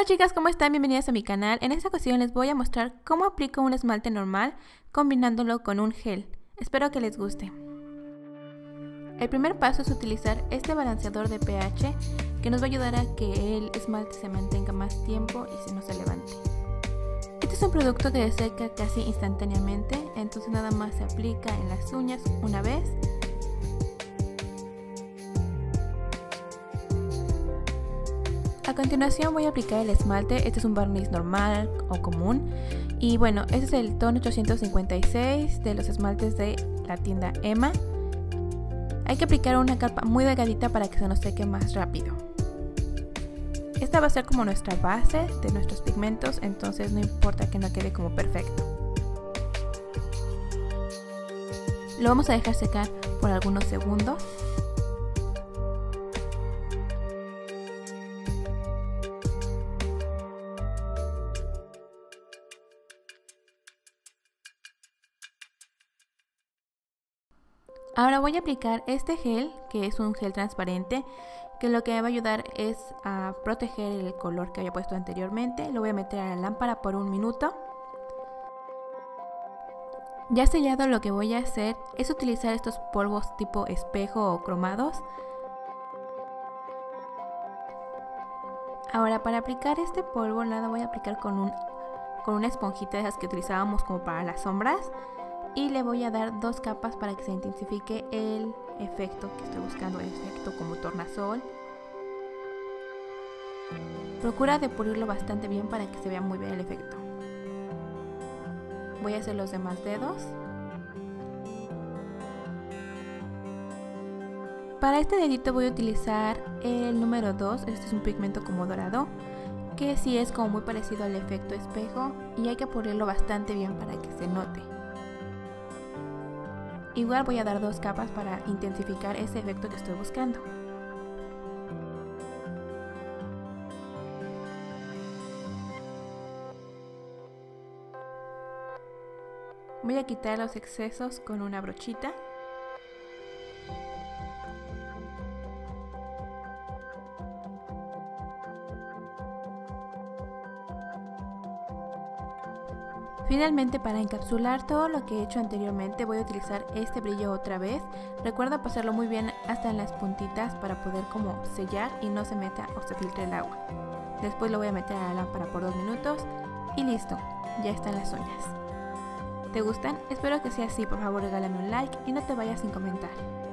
Hola chicas, ¿cómo están? Bienvenidas a mi canal. En esta ocasión les voy a mostrar cómo aplico un esmalte normal combinándolo con un gel. Espero que les guste. El primer paso es utilizar este balanceador de pH que nos va a ayudar a que el esmalte se mantenga más tiempo y no se levante. Este es un producto que se seca casi instantáneamente, entonces nada más se aplica en las uñas una vez. A continuación voy a aplicar el esmalte. Este es un barniz normal o común y bueno, este es el tono 856 de los esmaltes de la tienda Emma. Hay que aplicar una capa muy delgadita para que se nos seque más rápido. Esta va a ser como nuestra base de nuestros pigmentos, entonces no importa que no quede como perfecto. Lo vamos a dejar secar por algunos segundos. Ahora voy a aplicar este gel, que es un gel transparente, que lo que me va a ayudar es a proteger el color que había puesto anteriormente. Lo voy a meter a la lámpara por 1 minuto. Ya sellado, lo que voy a hacer es utilizar estos polvos tipo espejo o cromados. Ahora para aplicar este polvo nada voy a aplicar con una esponjita de esas que utilizábamos como para las sombras. Y le voy a dar 2 capas para que se intensifique el efecto que estoy buscando, el efecto como tornasol. Procura depurarlo bastante bien para que se vea muy bien el efecto. Voy a hacer los demás dedos. Para este dedito voy a utilizar el número 2, este es un pigmento como dorado, que sí es como muy parecido al efecto espejo y hay que pulirlo bastante bien para que se note. Igual voy a dar 2 capas para intensificar ese efecto que estoy buscando. Voy a quitar los excesos con una brochita. Finalmente, para encapsular todo lo que he hecho anteriormente voy a utilizar este brillo otra vez. Recuerda pasarlo muy bien hasta en las puntitas para poder como sellar y no se meta o se filtre el agua. Después lo voy a meter a la lámpara por 2 minutos y listo, ya están las uñas. ¿Te gustan? Espero que sea así, por favor regálame un like y no te vayas sin comentar.